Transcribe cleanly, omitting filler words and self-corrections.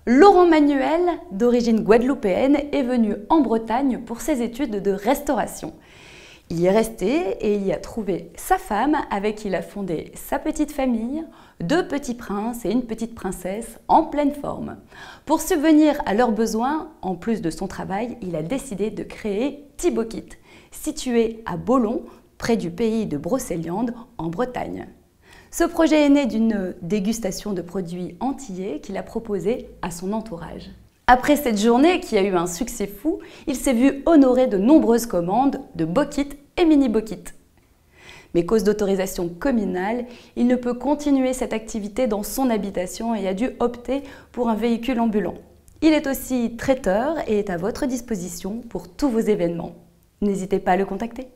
Laurent Manuel, d'origine guadeloupéenne, est venu en Bretagne pour ses études de restauration. Il y est resté et il y a trouvé sa femme avec qui il a fondé sa petite famille, 2 petits princes et une petite princesse en pleine forme. Pour subvenir à leurs besoins, en plus de son travail, il a décidé de créer Thibaut-Kit, situé à Bollon, près du pays de Brocéliande, en Bretagne. Ce projet est né d'une dégustation de produits antillais qu'il a proposé à son entourage. Après cette journée qui a eu un succès fou, il s'est vu honorer de nombreuses commandes de Bokit et Mini Bokit. Mais cause d'autorisation communale, il ne peut continuer cette activité dans son habitation et a dû opter pour un véhicule ambulant. Il est aussi traiteur et est à votre disposition pour tous vos événements. N'hésitez pas à le contacter.